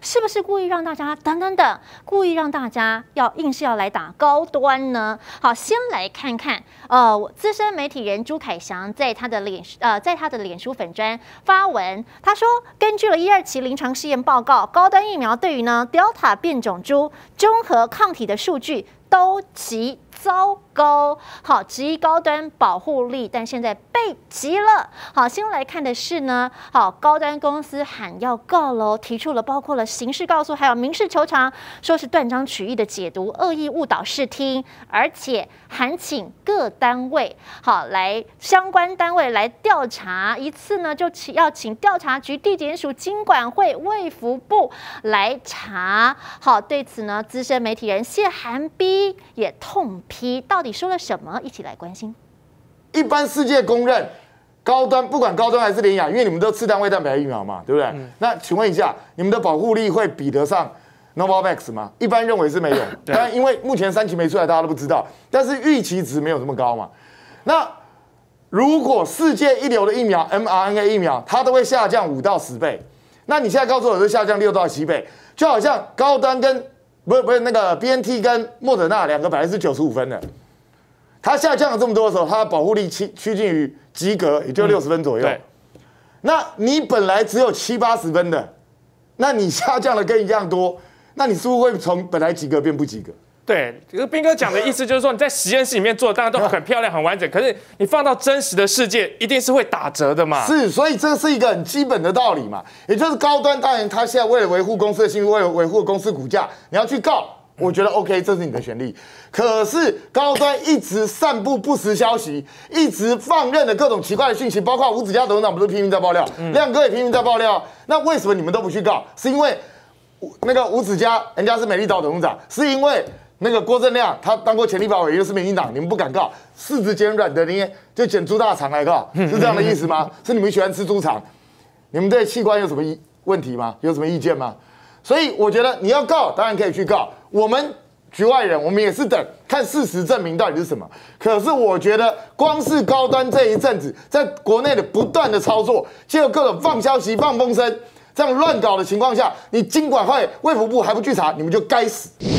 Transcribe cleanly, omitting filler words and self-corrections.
是不是故意让大家等，故意让大家硬是要来打高端呢？好，先来看看资深媒体人朱凯翔在他的脸书粉专发文，他说，根据了1、2期临床试验报告，高端疫苗对于Delta 变种株中和抗体的数据都极糟糕，好，质疑高端保护力，但现在被急了。好，先来看的是呢，好，高端公司喊要告喽，提出了包括了刑事告诉，还有民事求偿，说是断章取义的解读，恶意误导视听，而且函请各单位，好，来相关单位来调查一次呢，就要请调查局、地检署、金管会、卫福部来查。好，对此呢，资深媒体人谢寒碧也痛批，到底说了什么？一起来关心。 一般世界公认，高端不管高端还是联雅，因为你们都次单位蛋白疫苗嘛，对不对？那请问一下，你们的保护力会比得上 Novavax 吗？一般认为是没有，当然因为目前3期没出来，大家都不知道，但是预期值没有这么高嘛。那如果世界一流的疫苗 mRNA 疫苗，它都会下降5到10倍，那你现在告诉我是下降6到7倍，就好像高端跟不是那个 BNT 跟莫德纳两个本来是95分的，它下降了这么多的时候，它的保护力趋近于及格，也就60分左右。那你本来只有70、80分的，那你下降了跟一样多，那你是不是会从本来及格变不及格？ 对，这个彬哥讲的意思就是说，你在实验室里面做的当然都很漂亮、很完整，可是你放到真实的世界，一定是会打折的嘛。 是，所以这是一个很基本的道理嘛。也就是高端，当然他现在为了维护公司的信誉，为了维护公司股价，你要去告，我觉得 OK， 这是你的权利。可是高端一直散布不实消息，一直放任的各种奇怪的讯息，包括吴子嘉董事长不是拼命在爆料，亮哥也拼命在爆料。那为什么你们都不去告？是因为那个吴子嘉人家是美丽岛董事长，是因为那个郭正亮他当过前立法委员，又是民进党，你们不敢告，柿子捡软的捏，就捡猪大肠来告，是这样的意思吗？是你们喜欢吃猪肠？你们对器官有什么问题吗？有什么意见吗？所以我觉得你要告，当然可以去告。我们局外人，我们也是等看事实证明到底是什么。可是我觉得，光是高端这一阵子在国内的不断的操作，结果各种放消息、放风声，这样乱搞的情况下，你金管会、卫福部还不去查，你们就该死。